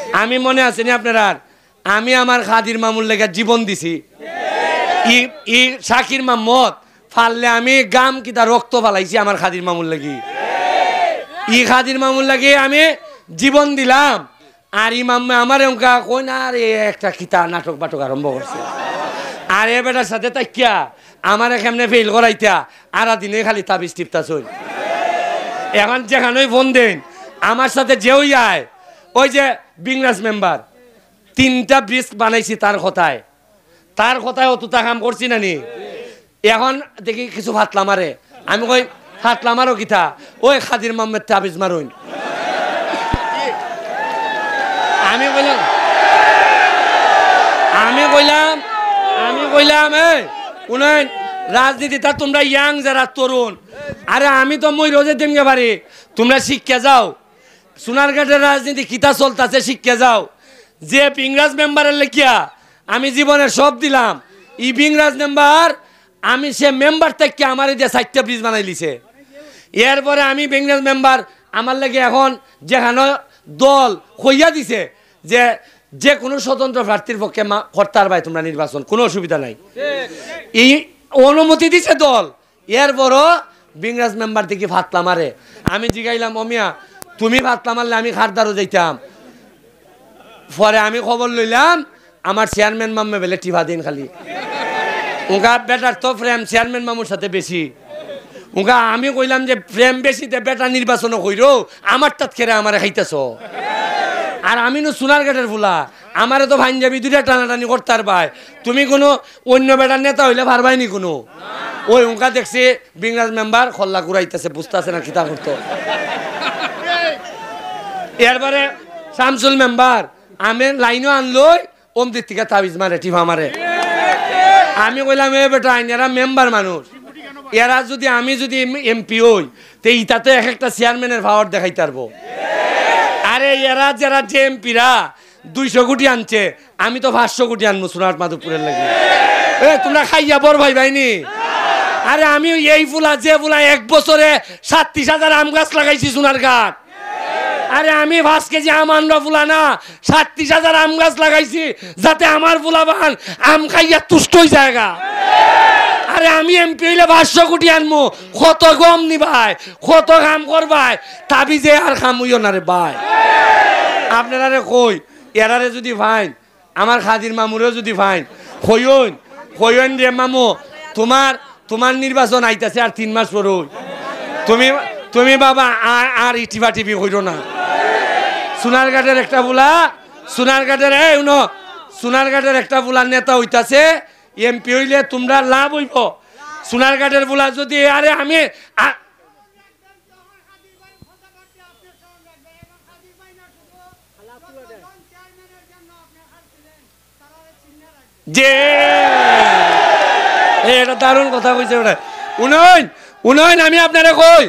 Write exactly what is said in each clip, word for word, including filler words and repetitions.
আমি মনে আছে নি আপনার আমি আমার খাদির মামুর লেগে জীবন দিছি ই ই শাকির মাহমুদ ফাললে আমি গাম কিতা রক্ত ফালাইছি আমার খাদির মামুর লাগি ই খাদির মামুর লাগি আমি জীবন দিলাম আর ইমাম আমার অঙ্কা কই না আর একটা কিতা নাটক বাটক আরম্ভ করছে আর এ বেটার সাথে তাকিয়া আমার এখানে ফেল করাইতা আর দিনে খালি তাবিজ টিপতা চল এখন যেখানেই ফোন দেন আমার সাথে যেও আয় ওই যে বিংরাজ মেম্বার তিনটা ব্রিজ বানাইছি তার কথায় তার কথায় অতটা কাম করছি না নি এখন দেখি কিছু ফাতলা মারে আমি কই ফাতলা মারো কিতা ওই খাদির মাহমুদ তাবিজ মারুন আমি কইলাম আমি কইলাম আমি কইলাম এই উনাই রাজনীতি তা তোমরা ইয়াং যারা তরুণ আরে আমি তো মই রোজে দেমগে পারি তোমরা শিক্ষা যাও সোনারঘাটের রাজনীতি কিতা চলতেছে শিক্ষা যাও যে বিংরাজ মেম্বারের লেখিয়া আমি জীবনের সব দিলাম ই বিংরাজ মেম্বার আমি সে মেম্বার থেকে আমার দিয়ে চারটা ব্রিজ বানাই লিছে এরপরে আমি বিংরাজ মেম্বার আমার লাগে এখন যেখানে দল কইয়া দিছে যে যে কোনো স্বতন্ত্র প্রার্থীর পক্ষে কর্তার ভাই তোমরা নির্বাচন কোনো অসুবিধা নাই এই অনুমতি দিছে দল এরপরও বিংরাজ মেম্বার থেকে ফাতলা মারে আমি জিগাইলাম অমিয়া তুমি ফাতলা মারলে আমি খারদারও যাইতাম পরে আমি খবর লইলাম আমার চেয়ারম্যান মাম্মে বেলে টিভা দিন খালি উনকা বেটার তো প্রেম চেয়ারম্যান মামুর সাথে বেশি উনকা আমি কইলাম যে প্রেম বেশিতে বেটা নির্বাচনও কইরো আমার তাত খেরে আমারে খাইতেছ আর আমি নো সোনারঘাটের ফুলা আমারে তো ভাঞ্জাবি দুইটা টানাটানি করতার ভাই তুমি কোনো অন্য বেটার নেতা হইলে পারবাইনি কোনো ওই উনকা দেখছি বিংরাজ মেম্বার খল্লা কুড়াইতেছে বুঝতেছে না কিতা করতো এরপরে শামসুল মেম্বার আমি লাইনও আনলই ওম দিক থেকে তাবিজ মারে টিভা মারে আমি কইলাম এ বেটা এরা মেম্বার মানুষ এরা যদি আমি যদি এমপি হই তো ইটাতে এক একটা চেয়ারম্যানের পাওয়ার দেখাইতে পারবো আরে এরা যারা যে এমপিরা দুইশো কোটি আনছে আমি তো পাঁচশো কোটি আনবো সোনার মাধবপুরের লাগে এ তোমরা খাইয়া বর ভাই ভাইনি আরে আমি এই ফুলা যে ফুলা এক বছরে সাতত্রিশ হাজার আম গাছ লাগাইছি সোনারঘাট আরে আমি পাঁচ কেজি আম আনবা ফুলা না সাতত্রিশ হাজার আম গাছ লাগাইছি যাতে আমার ফুলা বান আম খাইয়া তুষ্ট হয়ে জায়গা আরে আমি এমপি হইলে পাঁচশো কোটি আনবো কত গম নিবাই কত কাম করবাই তাবিজে আর কাম হইও না রে ভাই আপনারা কই এরারে যদি ফাইন আমার খাদির মামুরেও যদি ফাইন কইন কইন রে মামু তোমার তোমার নির্বাচন আইতাছে আর তিন মাস পর তুমি তুমি বাবা আর ইটিভা টিভি হইল না সোনারঘাটের একটা বুলা সোনারঘাটের এই উনো সোনারঘাটের একটা বুলার নেতা হইতাছে এমপি হইলে তোমরা লাভ হইব সোনারঘাটের বুলা যদি আরে আমি যে এটা দারুণ কথা কইছে ওটা উনয়ন উনয়ন আমি আপনারে কই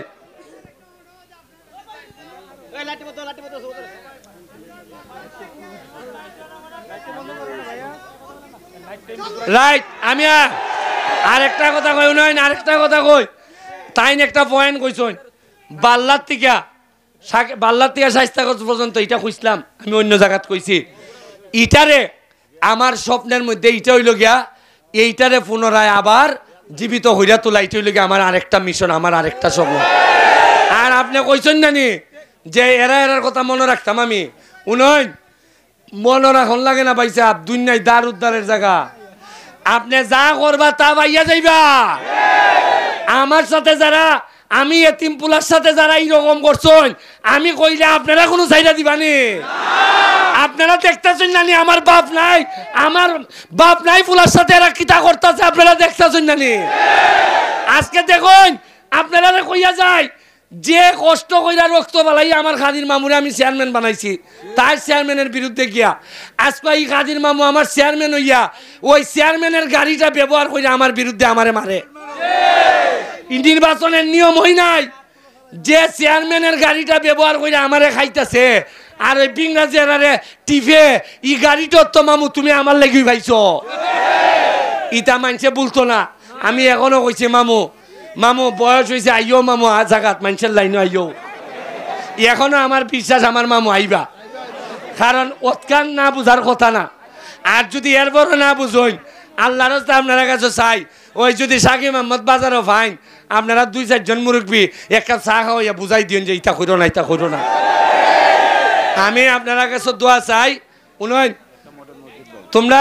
রাইট আমি আর একটা কথা কই উনয়ন আরেকটা কথা কই তাই একটা পয়েন্ট কইছন বাল্লার থেকে বাল্লার থেকে স্বাস্থ্যগত পর্যন্ত এটা কইছিলাম আমি অন্য জায়গাত কইছি ইটারে আমার স্বপ্নের মধ্যে এইটা হইল গিয়া এইটারে পুনরায় আবার জীবিত হইয়া তোলা এইটা হইল গিয়া আমার আরেকটা মিশন আমার আরেকটা স্বপ্ন আর আপনি কইছেন জানি যে এরা এরার কথা মনে রাখতাম আমি উনয়ন মনে রাখন লাগে না পাইছে দুনিয়ায় দার উদ্ধারের জায়গা আপনি যা করবা তা পাইয়া যাইবা আমার সাথে যারা আমি এতিম পুলার সাথে যারা এইরকম করছেন আমি কইলে আপনারা কোনো চাইদা দিবানি আপনারা দেখতেছেন নানি আমার বাপ নাই আমার বাপ নাই ফুলার সাথে এরা কিতা করতেছে আপনারা দেখতেছেন নানি আজকে দেখুন আপনারা কইয়া যায় যে কষ্ট কইরা রক্ত বালাই আমার খাদির মামুরে আমি চেয়ারম্যান বানাইছি তার চেয়ারম্যানের বিরুদ্ধে গিয়া আজকে এই খাদির মামু আমার চেয়ারম্যান হইয়া ওই চেয়ারম্যানের গাড়িটা ব্যবহার করে আমার বিরুদ্ধে আমারে মারে নির্বাচনের নিয়ম হই নাই যে চেয়ারম্যানের গাড়িটা ব্যবহার করে আমারে খাইতেছে আর ওই বিংরাজের টিভে ই গাড়িটা তো মামু তুমি আমার লাগি পাইছো ইটা মানছে বলতো না আমি এখনো কইছি মামু মামু বয়স হয়েছে আইও মামু জাগাত মানুষের লাইনে আইও এখনো আমার বিশ্বাস আমার মামু আইবা কারণ ওৎকান না বুঝার কথা না। আর যদি এরপরও না বুঝুন, আল্লাহর রাস্তায় আপনারা কাছে চাই, ওই যদি সাকিব মোহাম্মদ বাজারও ফাইন, আপনারা দুই চারজন মুরব্বী এক কাপ চা খাওয়াইয়া বুঝাই দিন যে ইটা করো না, ইটা করো না। আমি আপনারা কাছে দোয়া চাই, উন্নয়ন তোমরা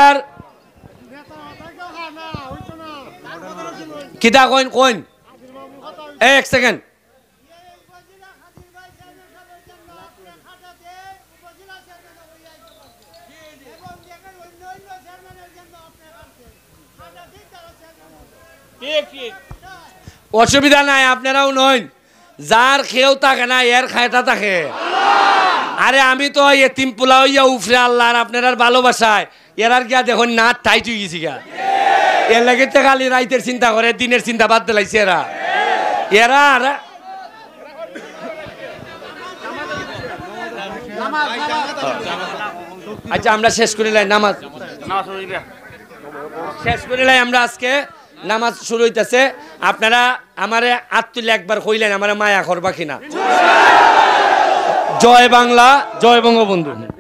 কিতা কইন কইন এক সেকেন্ড। অসুবিধা নাই, আপনারাও নয়, যার খেয়েও থাকে না এর খায়টা থাকে। আরে আমি তো এতিম পোলা হইয়া উফরে আল্লাহ আপনার ভালোবাসায় এরার গিয়া দেখুন না টাইট হয়ে গেছি গা। এর লাগে তো খালি রাইতের চিন্তা করে, দিনের চিন্তা বাদ দিলাইছে এরা এরা আর আচ্ছা আমরা শেষ করে লাই নামাজ শেষ করে লাই আমরা আজকে নামাজ শুরু হইতেছে। আপনারা আমারে আত্মীয় একবার কইলেন আমার মায়া করবা কিনা। জয় বাংলা, জয় বঙ্গবন্ধু।